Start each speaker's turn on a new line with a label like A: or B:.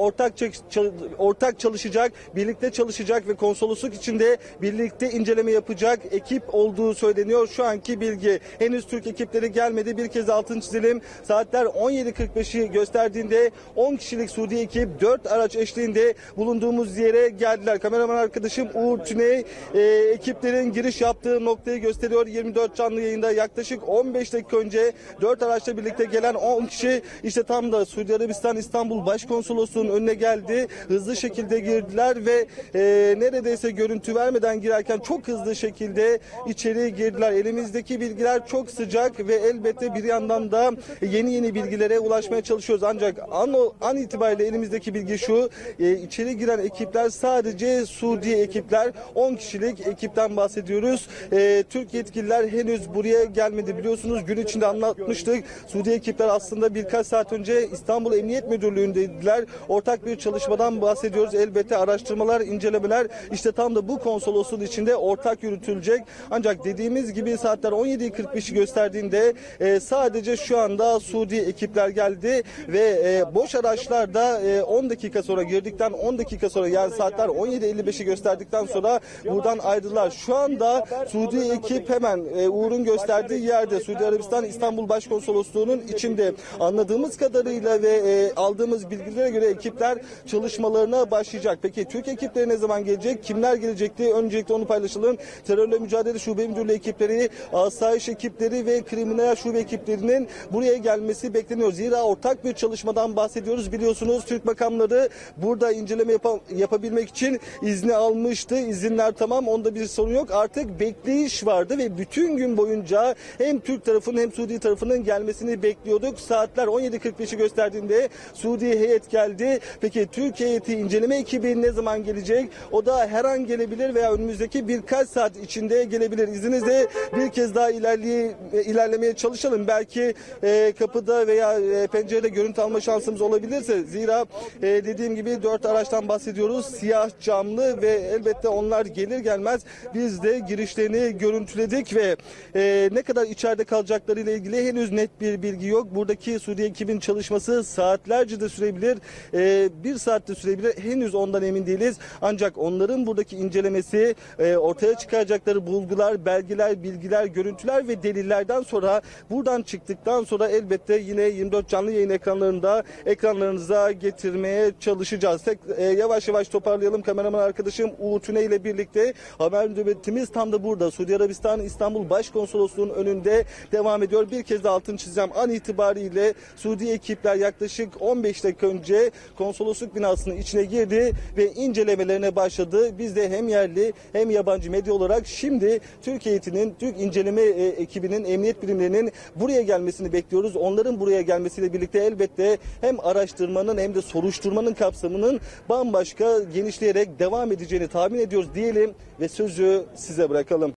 A: ortak çalışacak, birlikte çalışacak ve konsolosluk içinde birlikte inceleme yapacak ekip olduğu söyleniyor. Şu anki bilgi. Henüz Türk ekipleri gelmedi. Bir kez altını çizelim. Saatler 17.45'i gösterdiğinde 10 kişilik Suudi ekip 4 araç eşliğinde bulunduğumuz yere geldiler. Kameraman arkadaşım Uğur Tüney ekiplerin giriş yaptığı noktayı gösteriyor. 24 canlı yayında yaklaşık 15 dakika önce 4 araçla birlikte gelen 10 kişi işte tam da Suudi Arabistan İstanbul Başkonsolosluğu'nun önüne geldi. Hızlı şekilde girdiler ve neredeyse görüntü vermeden girerken çok hızlı şekilde içeri girdiler. Elimizdeki bilgiler çok sıcak ve elbette bir yandan da yeni bilgilere ulaşmaya çalışıyoruz. Ancak an itibariyle elimizdeki bilgi şu: içeri giren ekipler sadece Suudi ekipler. 10 kişilik ekipten bahsediyoruz. Türk yetkililer henüz buraya gelmedi. Biliyorsunuz gün içinde anlatmıştık. Suudi ekipler aslında birkaç saat önce İstanbul Emniyet Müdürlüğü'ndeydiler. Ortak bir çalışmadan bahsediyoruz. Elbette araştırmalar, incelemeler işte tam da bu konsolosluğun içinde ortak yürütülecek. Ancak dediğimiz gibi saatler 17.45'i gösterdiğinde sadece şu anda Suudi ekipler geldi ve boş araçlar da 10 dakika sonra girdikten 10 dakika sonra, yani saatler 17.55'i gösterdikten sonra buradan ayrıldılar. Şu anda Suudi ekip hemen Uğur'un gösterdiği yerde, Suudi Arabistan İstanbul Başkonsolosluğu'nun içinde. Anladığımız kadarıyla ve aldığımız bilgilere göre ekipler çalışmalarına başlayacak. Peki Türk ekipleri ne zaman gelecek? Kimler gelecekti? Öncelikle onu paylaşalım. Terörle Mücadele Şube Müdürlüğü ekipleri, asayiş ekipleri ve kriminal şube ekiplerinin buraya gelmesi bekleniyor. Zira ortak bir çalışmadan bahsediyoruz. Biliyorsunuz Türk makamları burada inceleme yapabilmek için izni almıştı. İzinler tamam, onda bir sorun yok. Artık bekleyiş vardı ve bütün gün boyunca hem Türk tarafının hem Suudi tarafının gelmesini bekliyorduk. Saatler 17.45'i gösterdiğinde Suudi heyet geldi. Peki Türk heyeti, inceleme ekibi ne zaman gelecek? O da her an gelebilir veya önümüzdeki birkaç saat içinde gelebilir. İzninizle bir kez daha ilerlemeye çalışalım. Belki kapıda veya pencerede görüntü alma şansımız olabilirse. Zira dediğim gibi 4 araçtan bahsediyoruz. Siyah camlı ve elbette onlar gelir gelmez biz de girişlerini görüntüledik ve ne kadar içeride kalacakları ile ilgili henüz net bir bilgi yok. Buradaki Suudi ekibin çalışması saatlerce de sürebilir, bir saatte sürebilir. Henüz ondan emin değiliz. Ancak onların buradaki incelemesi, ortaya çıkaracakları bulgular, belgeler, bilgiler, görüntüler ve delillerden sonra, buradan çıktıktan sonra elbette yine 24 canlı yayın ekranlarınıza getirmeye çalışacağız. Yavaş yavaş toparlayalım. Kameraman arkadaşım Uğur Tüney ile birlikte haber nöbetimiz tam da burada. Suudi Arabistan İstanbul Başkonsolosluğu'nun önünde devam ediyor. Bir kez de altını çizeceğim. An itibariyle Suudi ekipler yaklaşık 15 dakika önce konsolosluk binasının içine girdi ve incelemelerine başladı. Biz de hem yerli hem yabancı medya olarak şimdi Türk heyetinin, Türk inceleme ekibinin, emniyet birimlerinin buraya gelmesini bekliyoruz. Onların buraya gelmesiyle birlikte elbette hem araştırmanın hem de soruşturmanın kapsamının bambaşka genişleyerek devam edeceğini tahmin ediyoruz diyelim ve sözü size bırakalım.